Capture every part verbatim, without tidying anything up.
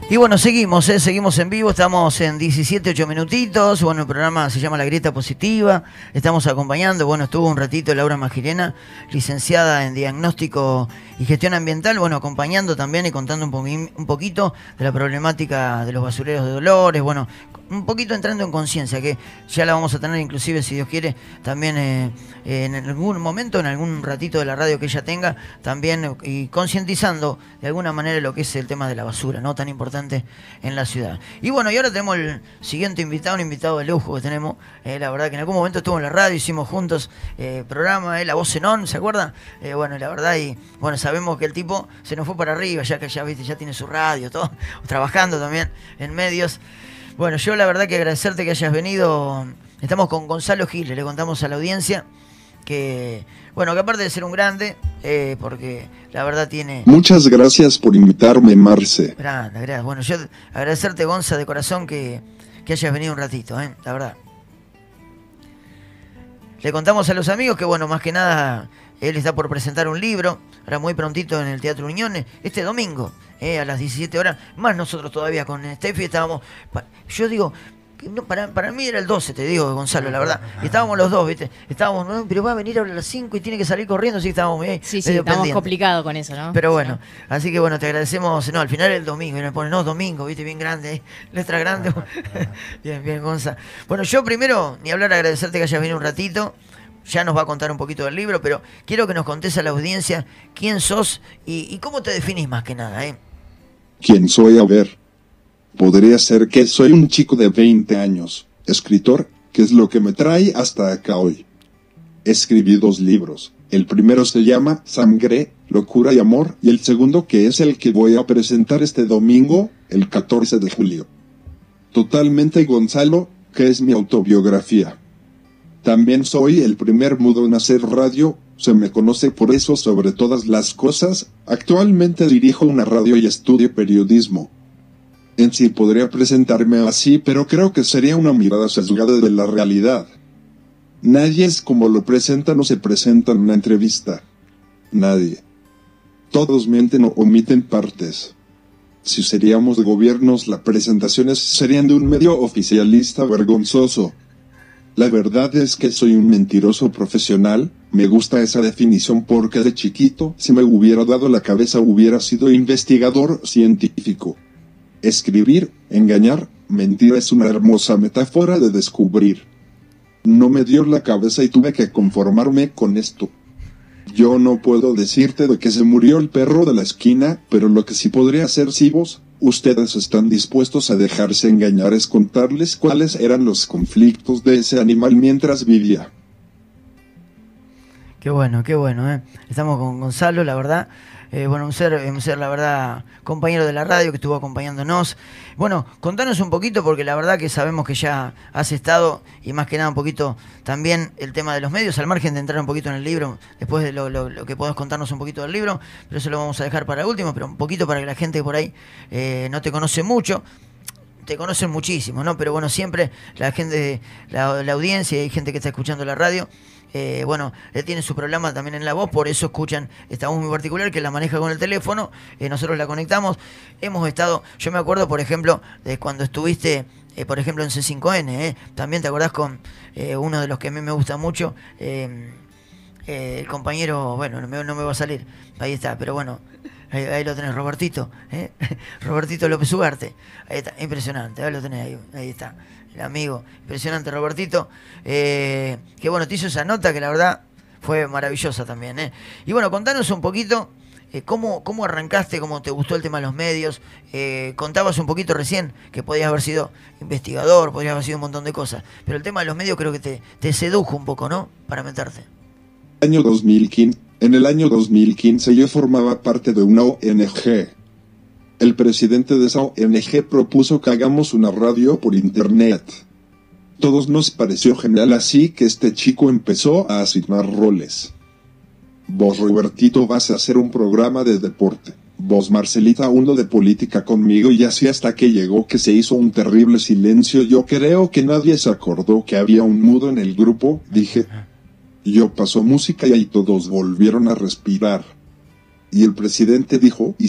Y bueno, seguimos, ¿eh? Seguimos en vivo, estamos en diecisiete, ocho minutitos, bueno, el programa se llama La Grieta Positiva, estamos acompañando, bueno, estuvo un ratito Laura Magirena, licenciada en Diagnóstico y Gestión Ambiental, bueno, acompañando también y contando un, po un poquito de la problemática de los basureros de Dolores, bueno, un poquito entrando en conciencia, que ya la vamos a tener inclusive, si Dios quiere, también eh, en algún momento, en algún ratito de la radio que ella tenga, también y concientizando de alguna manera lo que es el tema de la basura, ¿no? Tan importante en la ciudad. Y bueno, y ahora tenemos el siguiente invitado, un invitado de lujo que tenemos, eh, la verdad que en algún momento estuvo en la radio, hicimos juntos eh, programa, eh, La Voz Zenón, ¿se acuerda? Eh, bueno, la verdad, y bueno, sabemos que el tipo se nos fue para arriba, ya que ya, viste, ya tiene su radio, todo, trabajando también en medios. Bueno, yo la verdad que agradecerte que hayas venido. Estamos con Gonzalo Giles, le contamos a la audiencia que, bueno, que aparte de ser un grande, eh, porque la verdad tiene... Muchas gracias por invitarme, Marce. Grande, gracias. Bueno, yo agradecerte, Gonza, de corazón que, que hayas venido un ratito, ¿eh? La verdad. Le contamos a los amigos que, bueno, más que nada, él está por presentar un libro, ahora muy prontito en el Teatro Unión, este domingo, eh, a las diecisiete horas, más nosotros todavía con Steffi estábamos... Yo digo... No, para, para mí era el doce, te digo, Gonzalo, la verdad. Y estábamos los dos, ¿viste? Estábamos, no, pero va a venir ahora a las cinco y tiene que salir corriendo, así que estábamos medio, Sí, sí, medio estamos complicados con eso, ¿no? Pero bueno, sí. Así que bueno, te agradecemos. No, al final el domingo, y nos ponen, no, domingo, ¿viste? Bien grande, ¿eh? Letra grande. Bien, bien, Gonza. Bueno, yo primero, ni hablar, agradecerte que hayas venido un ratito. Ya nos va a contar un poquito del libro, pero quiero que nos contes a la audiencia quién sos y, y cómo te definís más que nada, ¿eh? ¿Quién soy? A ver. Podría ser que soy un chico de veinte años, escritor, que es lo que me trae hasta acá hoy. Escribí dos libros, el primero se llama Sangre, Locura y Amor, y el segundo que es el que voy a presentar este domingo, el catorce de julio. Totalmente Gonzalo, que es mi autobiografía. También soy el primer mudo en hacer radio, se me conoce por eso sobre todas las cosas, actualmente dirijo una radio y estudio periodismo. En sí podría presentarme así, pero creo que sería una mirada sesgada de la realidad. Nadie es como lo presentan o se presenta en una entrevista. Nadie. Todos mienten o omiten partes. Si seríamos de gobiernos, las presentaciones serían de un medio oficialista vergonzoso. La verdad es que soy un mentiroso profesional, me gusta esa definición porque de chiquito, si me hubiera dado la cabeza hubiera sido investigador científico. Escribir, engañar, mentir es una hermosa metáfora de descubrir. No me dio la cabeza y tuve que conformarme con esto. Yo no puedo decirte de que se murió el perro de la esquina, pero lo que sí podría hacer si vos, ustedes están dispuestos a dejarse engañar es contarles cuáles eran los conflictos de ese animal mientras vivía. Qué bueno, qué bueno, ¿eh? Estamos con Gonzalo, la verdad. Eh, bueno, un ser, un ser, la verdad, compañero de la radio que estuvo acompañándonos. Bueno, contanos un poquito, porque la verdad que sabemos que ya has estado, y más que nada un poquito también el tema de los medios, al margen de entrar un poquito en el libro, después de lo, lo, lo que podés contarnos un poquito del libro, pero eso lo vamos a dejar para último, pero un poquito para que la gente por ahí eh, no te conoce mucho. Te conocen muchísimo, ¿no? Pero bueno, siempre la gente, la, la audiencia, hay gente que está escuchando la radio, eh, bueno, él tiene su programa también en La Voz, por eso escuchan esta voz muy particular que la maneja con el teléfono, eh, nosotros la conectamos. Hemos estado, yo me acuerdo, por ejemplo, de cuando estuviste, eh, por ejemplo, en C cinco N, eh, también te acordás con eh, uno de los que a mí me gusta mucho, eh, eh, el compañero, bueno, no me, no me va a salir, ahí está, pero bueno. Ahí, ahí lo tenés, Robertito, ¿eh? Robertito López Ugarte. Ahí está, impresionante, ahí lo tenés, ahí, ahí está, el amigo, impresionante Robertito. Eh, que bueno, te hizo esa nota que la verdad fue maravillosa también, ¿eh? Y bueno, contanos un poquito eh, cómo, cómo arrancaste, cómo te gustó el tema de los medios. Eh, contabas un poquito recién que podías haber sido investigador, podías haber sido un montón de cosas, pero el tema de los medios creo que te, te sedujo un poco, ¿no? Para meterte. Año dos mil quince. En el año dos mil quince yo formaba parte de una O N G. El presidente de esa O N G propuso que hagamos una radio por internet. Todos nos pareció genial, así que este chico empezó a asignar roles. Vos, Robertito, vas a hacer un programa de deporte. Vos, Marcelita, uno de política conmigo, y así hasta que llegó que se hizo un terrible silencio. Yo creo que nadie se acordó que había un mudo en el grupo, dije. Yo pasó música y ahí todos volvieron a respirar. Y el presidente dijo, y sí,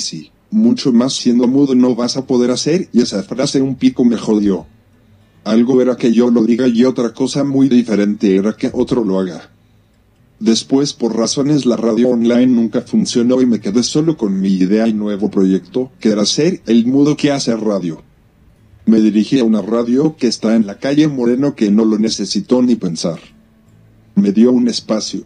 mucho más siendo mudo no vas a poder hacer, y esa frase un pico me jodió. Algo era que yo lo diga y otra cosa muy diferente era que otro lo haga. Después, por razones, la radio online nunca funcionó y me quedé solo con mi idea y nuevo proyecto, que era ser el mudo que hace radio. Me dirigí a una radio que está en la calle Moreno que no lo necesitó ni pensar. Me dio un espacio.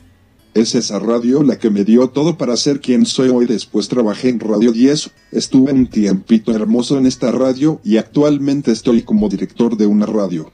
Es esa radio la que me dio todo para ser quien soy hoy. Después trabajé en Radio diez, estuve un tiempito hermoso en esta radio y actualmente estoy como director de una radio.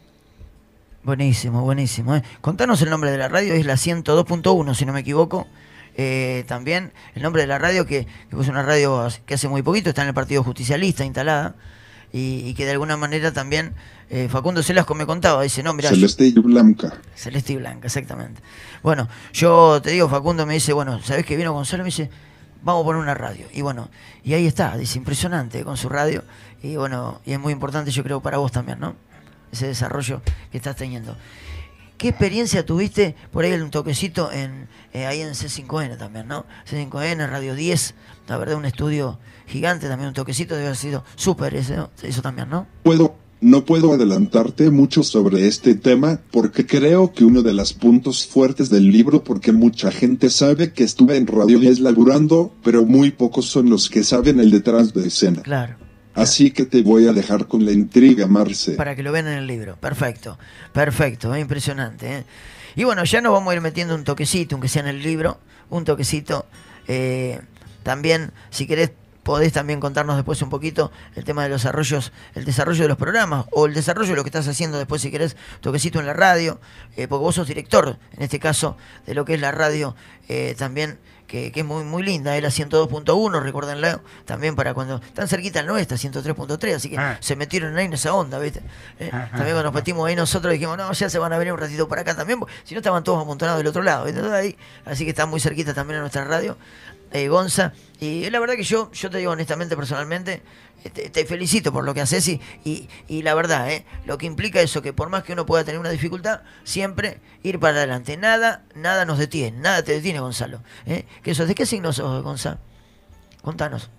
Buenísimo, buenísimo. ¿eh? Contanos el nombre de la radio, es la ciento dos punto uno, si no me equivoco. Eh, también el nombre de la radio, que, que es una radio que hace muy poquito está en el Partido Justicialista instalada, y, y que de alguna manera también eh, Facundo Selasco me contaba, dice, no, mirá, Celeste y Blanca. Celeste y Blanca, exactamente. Bueno, yo te digo, Facundo me dice, bueno, ¿sabés que vino Gonzalo? Me dice, vamos a poner una radio. Y bueno, y ahí está, dice, impresionante con su radio. Y bueno, y es muy importante, yo creo, para vos también, ¿no? Ese desarrollo que estás teniendo. ¿Qué experiencia tuviste por ahí un toquecito en eh, ahí en C cinco N también, ¿no? C cinco N, Radio diez, la verdad, un estudio gigante, también un toquecito debe haber sido súper eso, eso también, ¿no? Puedo, no puedo adelantarte mucho sobre este tema porque creo que uno de los puntos fuertes del libro, porque mucha gente sabe que estuve en Radio diez laburando, pero muy pocos son los que saben el detrás de escena. Claro. Así que te voy a dejar con la intriga, Marce. Para que lo vean en el libro. Perfecto, perfecto, ¿eh? Impresionante. ¿eh? Y bueno, ya nos vamos a ir metiendo un toquecito, aunque sea en el libro, un toquecito. Eh, también, si querés, podés también contarnos después un poquito el tema de los desarrollos, el desarrollo de los programas, o el desarrollo de lo que estás haciendo después, si querés, toquecito en la radio, eh, porque vos sos director, en este caso, de lo que es la radio, eh, también... Que, que es muy muy linda, es la ciento dos punto uno, recuérdenlo, también para cuando están cerquita el nuestra, ciento tres punto tres, así que ah. se metieron ahí en esa onda, ¿viste? Eh, ah, también cuando nos metimos ahí nosotros dijimos, no, ya se van a venir un ratito para acá también, si no estaban todos amontonados del otro lado, ¿viste? Ahí, así que está muy cerquita también a nuestra radio, eh, Gonza, y la verdad que yo, yo te digo honestamente, personalmente, te, te felicito por lo que haces y, y, y la verdad, eh, lo que implica eso, que por más que uno pueda tener una dificultad, siempre ir para adelante. Nada, nada nos detiene, nada te detiene, Gonzalo. ¿eh? ¿Qué sos? ¿De qué signo sos, Gonzalo? Contanos.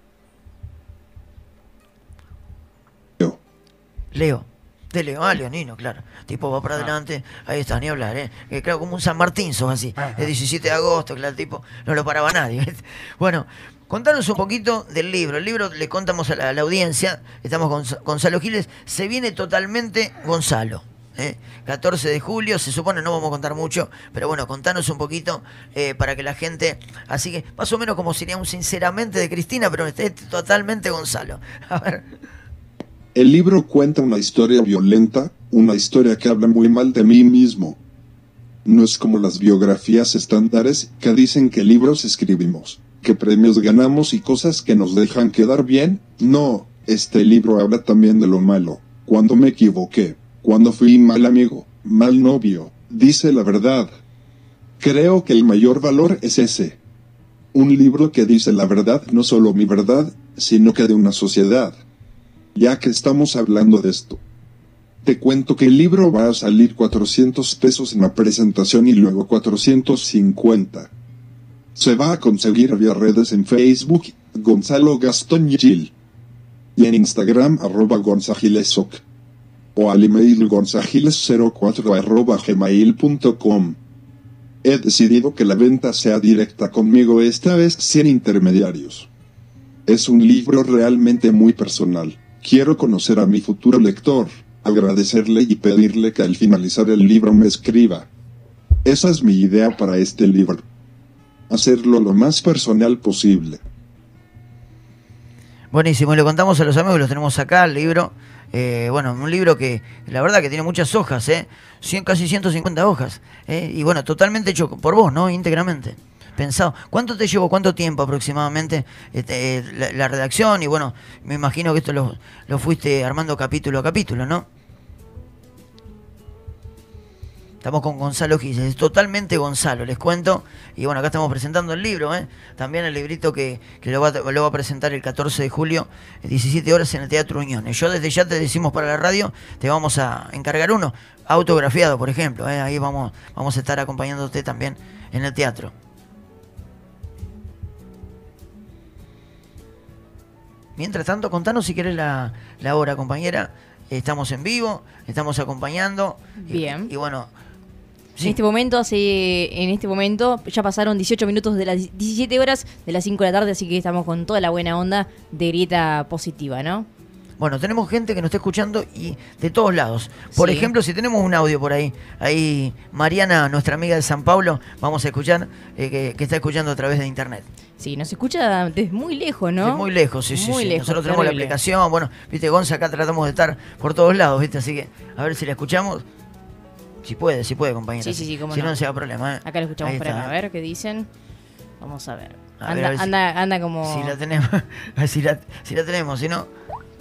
Leo. Leo. De Leo, ah, leonino, claro. Tipo va para adelante, ahí está, ni hablar, ¿eh? Que claro, como un San Martín sos así. El diecisiete de agosto, claro, el tipo no lo paraba nadie. ¿ves? Bueno, contanos un poquito del libro. El libro le contamos a la, a la audiencia, estamos con Gonzalo Giles, se viene totalmente Gonzalo. ¿eh? catorce de julio, se supone, no vamos a contar mucho, pero bueno, contanos un poquito eh, para que la gente, así que más o menos como sería un sinceramente de Cristina, pero este es totalmente Gonzalo. A ver. El libro cuenta una historia violenta, una historia que habla muy mal de mí mismo. No es como las biografías estándares que dicen que libros escribimos, que premios ganamos y cosas que nos dejan quedar bien. No, este libro habla también de lo malo, cuando me equivoqué, cuando fui mal amigo, mal novio, dice la verdad. Creo que el mayor valor es ese. Un libro que dice la verdad, no solo mi verdad, sino que de una sociedad. Ya que estamos hablando de esto, te cuento que el libro va a salir cuatrocientos pesos en la presentación y luego cuatrocientos cincuenta. Se va a conseguir vía redes en Facebook, Gonzalo Gastón Gil, y en Instagram, arroba gonzagilesoc, o al email gonzagiles cero cuatro arroba gmail punto com. He decidido que la venta sea directa conmigo esta vez sin intermediarios. Es un libro realmente muy personal. Quiero conocer a mi futuro lector, agradecerle y pedirle que al finalizar el libro me escriba. Esa es mi idea para este libro. Hacerlo lo más personal posible. Buenísimo, le contamos a los amigos, los tenemos acá, el libro. Eh, bueno, un libro que la verdad que tiene muchas hojas, ¿eh? cien, casi ciento cincuenta hojas. ¿eh? Y bueno, totalmente hecho por vos, ¿no? Íntegramente. Pensado. ¿Cuánto te llevó, cuánto tiempo aproximadamente este, la, la redacción? Y bueno, me imagino que esto lo, lo fuiste armando capítulo a capítulo, ¿no? Estamos con Gonzalo Giles, es totalmente Gonzalo, les cuento. Y bueno, acá estamos presentando el libro, ¿eh? También el librito que, que lo, va, lo va a presentar el catorce de julio, diecisiete horas en el Teatro Unión. Yo desde ya te decimos para la radio, te vamos a encargar uno, autografiado, por ejemplo. ¿eh? Ahí vamos, vamos a estar acompañándote también en el teatro. mientras tanto, contanos si querés la, la hora, compañera. Estamos en vivo, estamos acompañando. Bien. Y, y bueno... Sí. En este momento, hace, en este momento ya pasaron dieciocho minutos de las diecisiete horas de las cinco de la tarde, así que estamos con toda la buena onda de Grieta Positiva, ¿no? Bueno, tenemos gente que nos está escuchando y de todos lados. Por sí. ejemplo, si tenemos un audio por ahí, ahí Mariana, nuestra amiga de San Pablo, vamos a escuchar, eh, que, que está escuchando a través de internet. Sí, nos escucha desde muy lejos, ¿no? Desde muy lejos, sí, sí. Muy sí. lejos, Nosotros tenemos terrible. la aplicación, bueno, viste, Gonza, acá tratamos de estar por todos lados, viste, así que a ver si la escuchamos. Si puede, si puede, compañera. Sí, sí, sí, cómo si no. no, no se da problema. ¿eh? Acá lo escuchamos Ahí por está. acá. A ver qué dicen. Vamos a ver. A anda, ver, a ver si- anda, anda como... Si la tenemos, si la, si la tenemos, si no...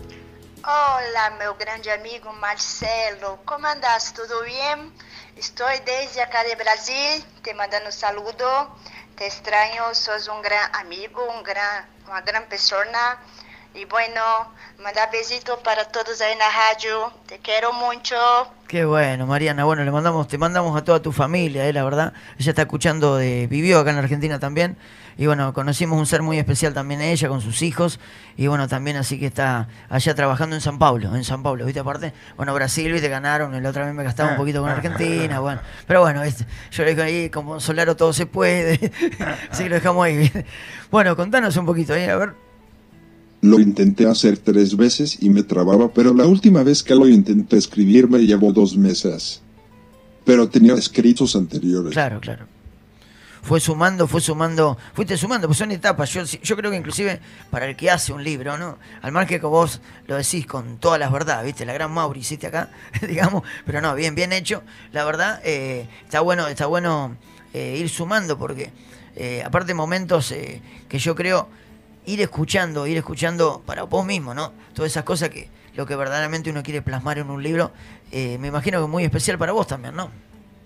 Olá, meu grande amigo Marcelo. ¿Cómo andas? ¿Todo bien? Estoy desde acá de Brasil, te mandando un saludo. Te extraño, sos un gran amigo, un gran, una gran persona. Y bueno, mandar besitos para todos ahí en la radio. Te quiero mucho. Qué bueno, Mariana. Bueno, le mandamos, te mandamos a toda tu familia, eh, la verdad. Ella está escuchando, de, vivió acá en Argentina también. Y bueno, conocimos un ser muy especial también a ella, con sus hijos. Y bueno, también así que está allá trabajando en San Pablo, en San Pablo, ¿viste? Aparte, bueno, Brasil, ¿viste? Ganaron, la otra vez me gastaba un poquito con Argentina, bueno. Pero bueno, ¿viste? Yo le digo ahí, como Solaro todo se puede. Así que lo dejamos ahí, ¿viste? Bueno, contanos un poquito, ¿eh? A ver. Lo intenté hacer tres veces y me trababa, pero la última vez que lo intenté escribir me llevó dos meses. Pero tenía escritos anteriores. Claro, claro. Fue sumando, fue sumando, fuiste sumando, pues son etapas. Yo, yo creo que inclusive para el que hace un libro, ¿no? Al margen que vos lo decís con todas las verdades, ¿viste? La gran Mauri hiciste acá, digamos, pero no, bien, bien hecho. La verdad, eh, está bueno, está bueno eh, ir sumando, porque eh, aparte momentos eh, que yo creo, ir escuchando, ir escuchando para vos mismo, ¿no? Todas esas cosas que lo que verdaderamente uno quiere plasmar en un libro, eh, me imagino que es muy especial para vos también, ¿no?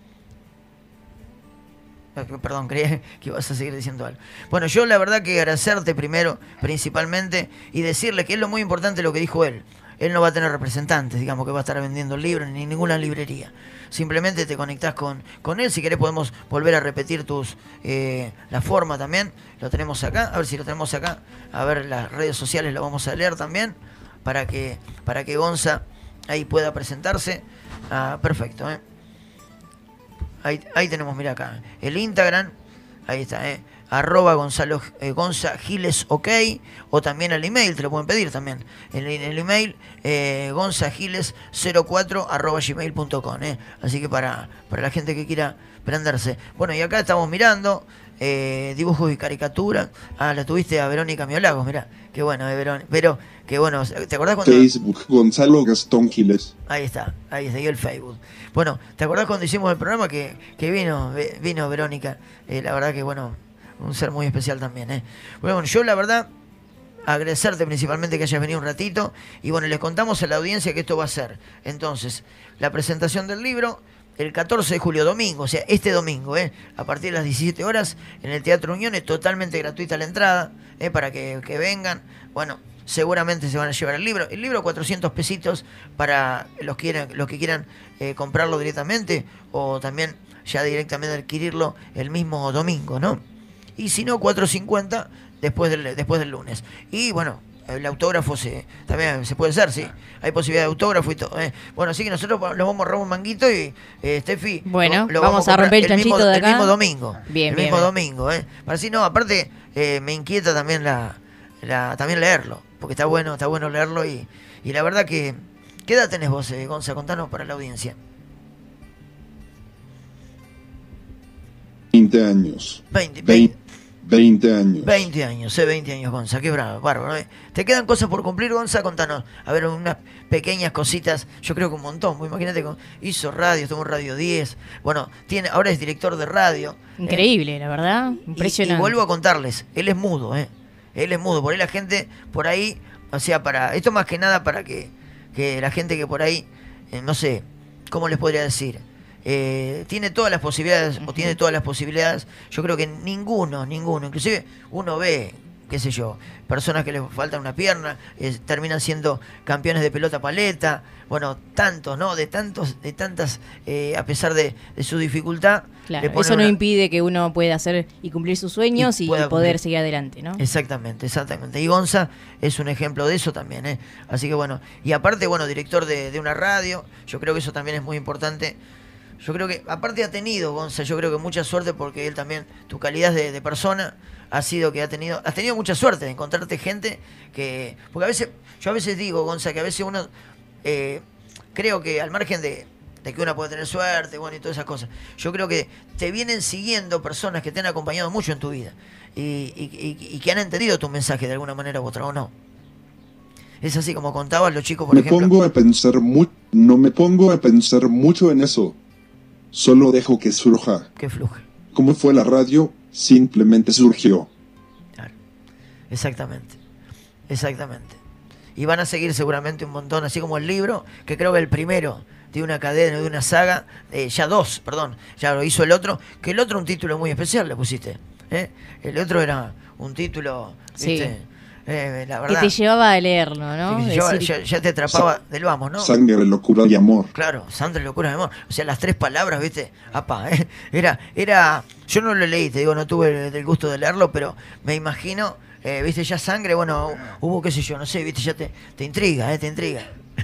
Perdón, creía que ibas a seguir diciendo algo. Bueno, yo la verdad que agradecerte primero, principalmente, y decirle que es lo muy importante lo que dijo él. Él no va a tener representantes, digamos, que va a estar vendiendo el libro ni en ninguna librería. Simplemente te conectás con, con él. Si querés podemos volver a repetir tus eh, la forma también. Lo tenemos acá, a ver si lo tenemos acá. A ver, las redes sociales lo vamos a leer también, para que, para que Gonza ahí pueda presentarse. Ah, perfecto, ¿eh? Ahí, ahí tenemos, mira acá, el Instagram, ahí está, eh, arroba Gonzalo, eh, Gonza Giles OK, o también el email, te lo pueden pedir también, el, el email eh, gonzagiles cero cuatro arroba gmail punto com, eh, así que para, para la gente que quiera prenderse. Bueno, y acá estamos mirando eh, dibujos y caricaturas. Ah, la tuviste a Verónica Miolagos, mirá, qué bueno, eh, Verón, pero, qué bueno, ¿te acordás cuando...? Facebook, Gonzalo Gastón Giles. Ahí está, ahí está, y el Facebook. Bueno, ¿te acordás cuando hicimos el programa que, que vino vino Verónica? Eh, la verdad que, bueno, un ser muy especial también, ¿eh? Bueno, yo la verdad, agradecerte principalmente que hayas venido un ratito. Y bueno, les contamos a la audiencia que esto va a ser. Entonces, la presentación del libro el catorce de julio, domingo, o sea, este domingo, ¿eh? A partir de las diecisiete horas, en el Teatro Unión, es totalmente gratuita la entrada, ¿eh? Para que, que vengan. Bueno, seguramente se van a llevar el libro. El libro cuatrocientos pesitos para los, quieran, los que quieran eh, comprarlo directamente, o también ya directamente adquirirlo el mismo domingo, ¿no? Y si no, cuatrocientos cincuenta después del, después del lunes. Y bueno, el autógrafo se, también se puede hacer, sí. Hay posibilidad de autógrafo y todo, ¿eh? Bueno, así que nosotros nos vamos a robar un manguito y, eh, Steffi, bueno, lo, lo vamos, vamos a romper el chanchito mismo, de acá. El mismo domingo. Bien, el bien, mismo bien. domingo, ¿eh? Para así no, aparte, eh, me inquieta también la, la también leerlo, porque está bueno, está bueno leerlo y, y la verdad que... ¿Qué edad tenés vos, eh, Gonza? Contanos para la audiencia. veinte años. veinte, veinte, veinte años. veinte años, sé, veinte años, Gonza, qué bravo, bárbaro. ¿eh? ¿Te quedan cosas por cumplir, Gonza? Contanos. A ver, unas pequeñas cositas, yo creo que un montón. Pues imagínate, hizo radio, estuvo en Radio diez. Bueno, tiene, ahora es director de radio. Increíble, ¿eh? la verdad, impresionante. Y, y vuelvo a contarles, él es mudo, ¿eh? Él es mudo, por ahí la gente, por ahí, o sea, para esto más que nada para que, que la gente que por ahí, eh, no sé, ¿cómo les podría decir? Eh, tiene todas las posibilidades, uh-huh. o tiene todas las posibilidades, yo creo que ninguno, ninguno, inclusive uno ve qué sé yo, personas que les falta una pierna, eh, terminan siendo campeones de pelota paleta, bueno, tantos, ¿no? De tantos, de tantas, eh, a pesar de, de su dificultad. Claro, eso no una... impide que uno pueda hacer y cumplir sus sueños y, y poder cumplir. seguir adelante, ¿no? Exactamente, exactamente. Y Gonza es un ejemplo de eso también, ¿eh? Así que bueno, y aparte, bueno, director de, de una radio, yo creo que eso también es muy importante. Yo creo que, aparte ha tenido, Gonza, yo creo que mucha suerte porque él también, tu calidad de, de persona, ha sido que ha tenido, has tenido mucha suerte de encontrarte gente que, porque a veces, yo a veces digo, Gonza, que a veces uno, eh, creo que al margen de, de que uno puede tener suerte, bueno, y todas esas cosas, yo creo que te vienen siguiendo personas que te han acompañado mucho en tu vida y, y, y, y que han entendido tu mensaje de alguna manera u otra, ¿o no? Es así como contaban los chicos, por me ejemplo. Pongo a pensar mu- no me pongo a pensar mucho en eso. Solo dejo que surja. Que fluja. Como fue la radio, simplemente surgió. Claro. Exactamente. Exactamente. Y van a seguir seguramente un montón, así como el libro, que creo que el primero de una cadena, de una saga, eh, ya dos, perdón, ya lo hizo el otro, que el otro un título muy especial le pusiste. ¿eh? El otro era un título, ¿viste? Sí. Eh, la verdad, que te llevaba a leerlo, ¿no? Que te llevaba, ya, ya te atrapaba Sa- del vamos, ¿no? Sangre, locura y amor. Claro, sangre, locura y amor. O sea, las tres palabras, ¿viste? Apa, ¿eh? Era, era, yo no lo leí, te digo, no tuve el, el gusto de leerlo, pero me imagino, eh, ¿viste? Ya sangre, bueno, hubo, qué sé yo, no sé, ¿viste? Ya te, te intriga, ¿eh? Te intriga.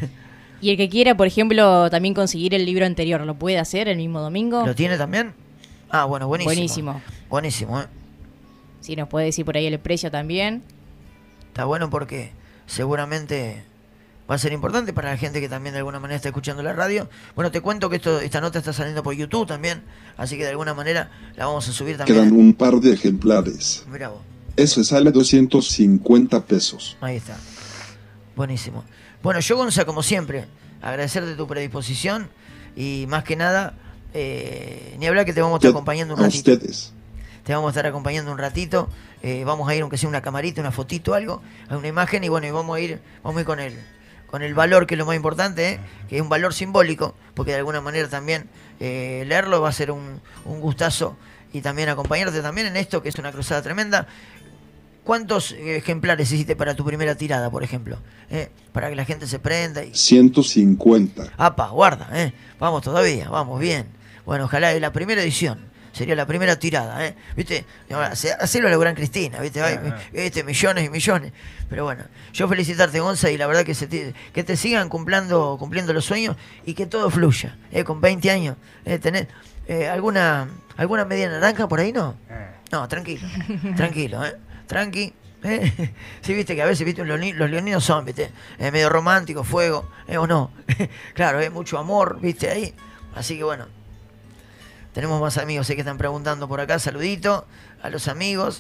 Y el que quiera, por ejemplo, también conseguir el libro anterior, ¿lo puede hacer el mismo domingo? ¿Lo tiene también? Ah, bueno, buenísimo. Buenísimo. Buenísimo, ¿eh? Sí, nos puede decir por ahí el precio también. Está bueno porque seguramente va a ser importante para la gente que también de alguna manera está escuchando la radio. Bueno, te cuento que esto, esta nota está saliendo por YouTube también, así que de alguna manera la vamos a subir también. Quedan un par de ejemplares. Mirá vos. Eso sale doscientos cincuenta pesos. Ahí está. Buenísimo. Bueno, yo, Gonza, como siempre, agradecerte tu predisposición y más que nada, eh, ni hablar que te vamos a estar acompañando un ratito. A ustedes. Te vamos a estar acompañando un ratito. Eh, vamos a ir, aunque sea una camarita, una fotito, algo, a una imagen, y bueno, y vamos a ir, vamos a ir con el, con el valor, que es lo más importante, ¿eh? Que es un valor simbólico, porque de alguna manera también eh, leerlo va a ser un, un gustazo, y también acompañarte también en esto, que es una cruzada tremenda. ¿Cuántos ejemplares hiciste para tu primera tirada, por ejemplo? ¿Eh? Para que la gente se prenda. Y... ciento cincuenta. Apa, guarda, ¿eh? Vamos todavía, vamos bien. Bueno, ojalá es la primera edición. Sería la primera tirada, ¿eh? ¿Viste? Hacelo a la gran Cristina, ¿viste? Ay, ¿viste? Millones y millones. Pero bueno, yo felicitarte, Gonza, y la verdad que se te, que te sigan cumpliendo, cumpliendo los sueños y que todo fluya, ¿eh? Con veinte años. ¿eh? ¿Tenés eh, alguna, alguna media naranja por ahí, no? No, tranquilo, tranquilo, ¿eh? Tranqui. ¿eh? Sí, viste que a veces, viste, los, los leoninos son, viste, eh, medio románticos, fuego, ¿eh? O no. Claro, hay mucho amor, viste, ahí. Así que bueno. Tenemos más amigos, sé que están preguntando por acá. Saludito a los amigos.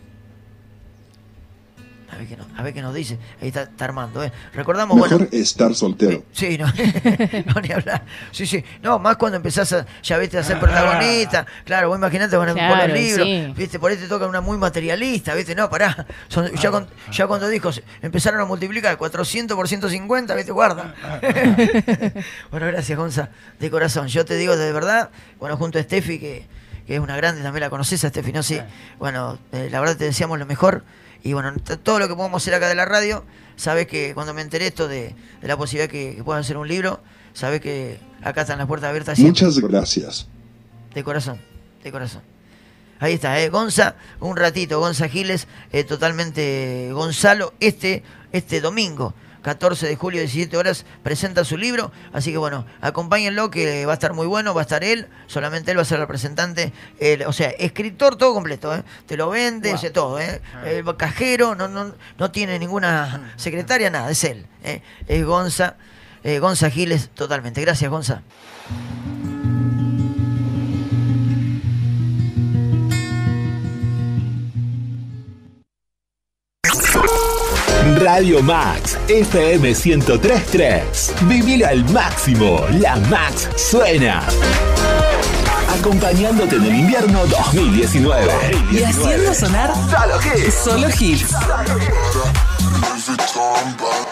A ver qué nos, a ver qué nos dice. Ahí está, está Armando, ¿eh? Recordamos, Mejor bueno... estar soltero. Eh, sí, no, no, ni hablar. Sí, sí. No, más cuando empezás a, ya viste, a ser protagonista. Claro, vos imaginate con, claro, con los libros. Sí. Viste, por ahí te toca una muy materialista, viste. No, pará. Son, ya, con, ya cuando dijo, empezaron a multiplicar cuatrocientos por ciento cincuenta, viste, guarda. Bueno, gracias, Gonza, de corazón. Yo te digo de verdad, bueno, junto a Steffi, que, que es una grande, también la conoces a Steffi, ¿no? Sí. Bueno, eh, la verdad te deseamos lo mejor. Y bueno, todo lo que podemos hacer acá de la radio, sabes que cuando me enteré esto de, de la posibilidad que, que puedan hacer un libro, sabes que acá están las puertas abiertas siempre. Muchas gracias. De corazón, de corazón. Ahí está, ¿eh? Gonza, un ratito, Gonza Giles, eh, totalmente Gonzalo, este, este domingo, catorce de julio, diecisiete horas, presenta su libro, así que bueno, acompáñenlo, que va a estar muy bueno, va a estar él, solamente él va a ser el representante, el, o sea, escritor todo completo, ¿eh? Te lo vende, wow. Hace todo, ¿eh? El cajero, no, no, no tiene ninguna secretaria, nada, es él, ¿eh? Es Gonza, eh, Gonza Giles, totalmente. Gracias, Gonza. Radio Max, F M ciento tres punto tres. Vivir al máximo, la Max suena. Acompañándote en el invierno dos mil diecinueve. Y haciendo sonar solo hits. Solo hits. Solo hits.